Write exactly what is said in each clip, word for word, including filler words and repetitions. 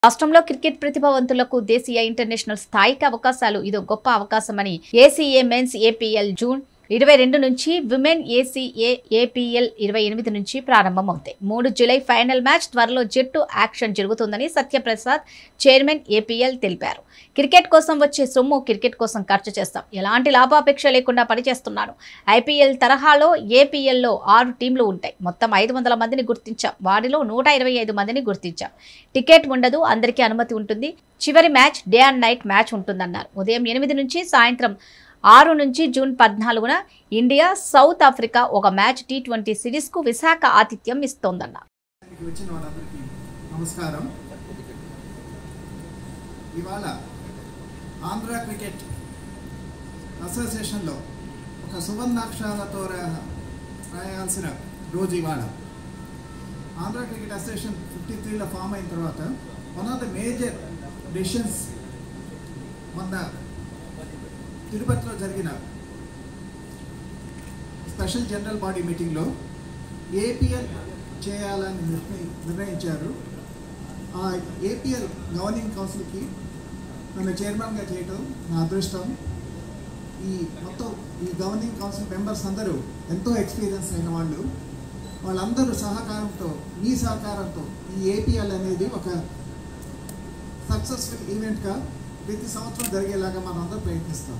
రాష్ట్రంలో క్రికెట్ ప్రతిభావంతులకు దేశీయ ఇంటర్నేషనల్ స్థాయికి అవకాశాలు ఇదో గొప్ప అవకాశమని ఏసీఏ మెన్స్ ఏపీఎల్ జూన్ ఇరవై రెండు నుంచి విమెన్ ఏసీఏ ఏపీఎల్ ఇరవై ఎనిమిది నుంచి ప్రారంభమవుతాయి. మూడు జూలై ఫైనల్ మ్యాచ్ త్వరలో జట్టు యాక్షన్ జరుగుతుందని సత్యప్రసాద్ చైర్మన్ ఏపీఎల్ తెలిపారు. క్రికెట్ కోసం వచ్చే సొమ్ము క్రికెట్ కోసం ఖర్చు చేస్తాం. ఎలాంటి లాభాపేక్ష లేకుండా పనిచేస్తున్నాను. ఐపీఎల్ తరహాలో ఏపీఎల్లో ఆరు టీంలు ఉంటాయి. మొత్తం ఐదు వందల మందిని గుర్తించాం. వారిలో నూట ఇరవై ఐదు మందిని గుర్తించాం. టికెట్ ఉండదు, అందరికీ అనుమతి ఉంటుంది. చివరి match day and night match ఉంటుందన్నారు. ఉదయం ఎనిమిది నుంచి సాయంత్రం ఆరు నుంచి జూన్ పద్నాలుగున ఇండియా సౌత్ ఆఫ్రికా ఒక మ్యాచ్ టీ ట్వంటీ సిరీస్ కు విశాఖ ఆతిథ్యం ఇస్తోందన్నారు. నమస్కారం. ఇవాళ ఆంధ్ర క్రికెట్ అసోసియేషన్లో ఒక సువర్ణాక్షరాలతో రాయాల్సిన రోజు ఇవాళ. ఆంధ్ర క్రికెట్ అసోసియేషన్ ఫిఫ్టీ త్రీలో ఫామ్ అయిన తర్వాత one of the major decisions మొన్న తిరుపతిలో జరిగిన స్పెషల్ జనరల్ బాడీ మీటింగ్లో ఏపీఎల్ చేయాలని నిర్ణయి నిర్ణయించారు. ఆ ఏపీఎల్ గవర్నింగ్ కౌన్సిల్కి నన్ను చైర్మన్గా చేయటం నా అదృష్టం. ఈ మొత్తం ఈ గవర్నింగ్ కౌన్సిల్ మెంబర్స్ అందరూ ఎంతో ఎక్స్పీరియన్స్ అయిన వాళ్ళు. వాళ్ళందరూ సహకారంతో, మీ సహకారంతో ఈ ఏపీఎల్ అనేది ఒక సక్సెస్ఫుల్ ఈవెంట్గా ప్రతి సంవత్సరం జరిగేలాగా మనం అందరూ ప్రయత్నిస్తాం.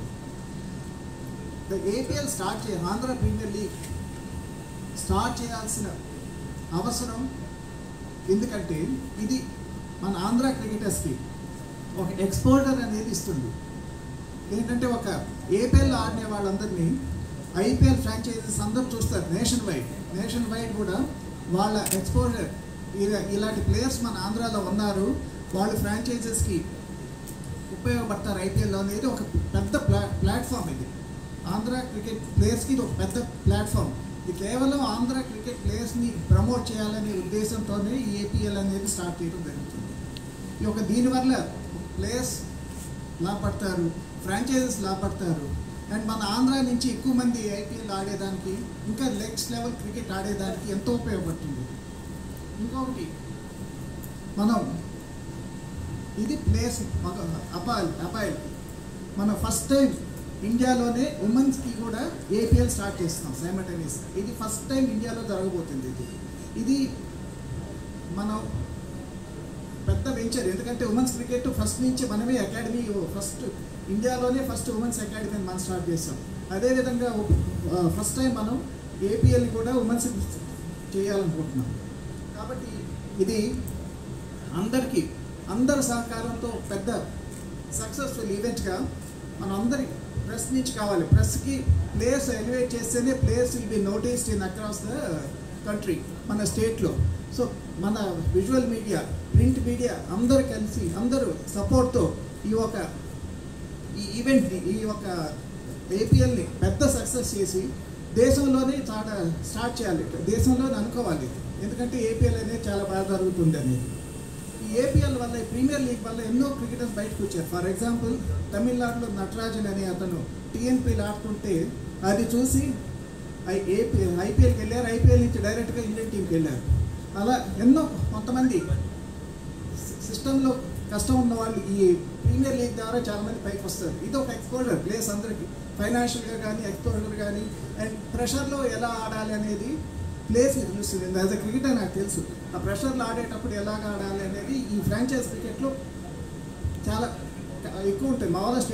ద ఏపీఎల్ స్టార్ట్ చే ఆంధ్ర ప్రీమియర్ లీగ్ స్టార్ట్ చేయాల్సిన అవసరం ఎందుకంటే ఇది మన ఆంధ్ర క్రికెటర్స్కి ఒక ఎక్స్పోజర్ అనేది ఇస్తుంది. ఏంటంటే ఒక ఏపీఎల్ ఆడిన వాళ్ళందరినీ ఐపీఎల్ ఫ్రాంచైజీస్ అందరూ చూస్తారు. నేషన్ వైడ్ నేషన్ వైడ్ కూడా వాళ్ళ ఎక్స్పోజర్ ఇలాంటి ప్లేయర్స్ మన ఆంధ్రాలో ఉన్నారు, వాళ్ళు ఫ్రాంచైజెస్కి ఉపయోగపడతారు ఐపీఎల్లో అనేది ఒక పెద్ద ప్లా ప్లాట్ఫామ్ ఇది. ఆంధ్ర క్రికెట్ ప్లేయర్స్కి ఇది ఒక పెద్ద ప్లాట్ఫామ్. ఇది కేవలం ఆంధ్ర క్రికెట్ ప్లేయర్స్ని ప్రమోట్ చేయాలనే ఉద్దేశంతోనే ఈ ఏపీఎల్ అనేది స్టార్ట్ చేయడం జరుగుతుంది. ఈ యొక్క దీనివల్ల ప్లేయర్స్ లాభపడతారు, ఫ్రాంచైజెస్ లాభపడతారు. అండ్ మన ఆంధ్ర నుంచి ఎక్కువ మంది ఐపీఎల్ ఆడేదానికి, ఇంకా నెక్స్ట్ లెవెల్ క్రికెట్ ఆడేదానికి ఎంతో ఉపయోగపడుతుంది. ఇంకొకటి, మనం ఇది ప్లేస్ అపాల్ అపాయల్ మనం ఫస్ట్ టైం ఇండియాలోనే ఉమెన్స్కి కూడా ఏపీఎల్ స్టార్ట్ చేస్తున్నాం సైమల్టేనియస్గా. ఇది ఫస్ట్ టైం ఇండియాలో జరగబోతుంది. ఇది ఇది మనం పెద్ద వెంచర్. ఎందుకంటే ఉమెన్స్ క్రికెట్ ఫస్ట్ నుంచి మనమే అకాడమీ, ఫస్ట్ ఇండియాలోనే ఫస్ట్ ఉమెన్స్ అకాడమీ మనం స్టార్ట్ చేస్తాం. అదేవిధంగా ఫస్ట్ టైం మనం ఏపీఎల్ కూడా ఉమెన్స్ చేయాలనుకుంటున్నాం. కాబట్టి ఇది అందరికీ అందరి సహకారంతో పెద్ద సక్సెస్ఫుల్ ఈవెంట్గా మనం అందరి ప్రెస్ నుంచి కావాలి. ప్రెస్కి ప్లేయర్స్ ఎలివేట్ చేస్తేనే players will be noticed in across the country, మన స్టేట్లో. సో మన విజువల్ మీడియా, ప్రింట్ మీడియా అందరు కలిసి అందరూ సపోర్ట్తో ఈ ఒక ఈ ఈవెంట్ని, ఈ ఒక ఏపీఎల్ని పెద్ద సక్సెస్ చేసి దేశంలోనే చాట స్టార్ట్ చేయాలి, దేశంలోనే అనుకోవాలి. ఎందుకంటే ఏపీఎల్ అనేది చాలా బాగా జరుగుతుంది అనేది. ఈ ఏపీఎల్ వల్ల, ప్రీమియర్ లీగ్ వల్ల ఎన్నో క్రికెటర్స్ బయటకు వచ్చారు. ఫర్ ఎగ్జాంపుల్ తమిళనాడులో నటరాజన్ అనే అతను టీఎన్పీలు ఆడుతుంటే అది చూసి ఐ ఏపీఎల్ ఐపీఎల్కి వెళ్ళారు, ఐపీఎల్ నుంచి డైరెక్ట్గా ఇండియన్ టీంకి వెళ్ళారు. అలా ఎన్నో కొంతమంది సిస్టంలో కష్టం ఉన్న వాళ్ళు ఈ ప్రీమియర్ లీగ్ ద్వారా చాలామంది పైకి వస్తారు. ఇది ఒక ఎక్స్పోజర్ ప్లేస్ అందరికీ, ఫైనాన్షియల్గా కానీ ఎక్స్పోజర్ కానీ. అండ్ ప్రెషర్లో ఎలా ఆడాలి అనేది ప్లేస్ చూస్తుంది. యాజ్ అ క్రికెటర్ నాకు తెలుసు ఆ ప్రెషర్లో ఆడేటప్పుడు ఎలాగ ఆడాలి అనేది ఈ ఫ్రాంచైజ్ క్రికెట్లో చాలా ఎక్కువ ఉంటుంది. మా వాళ్ళ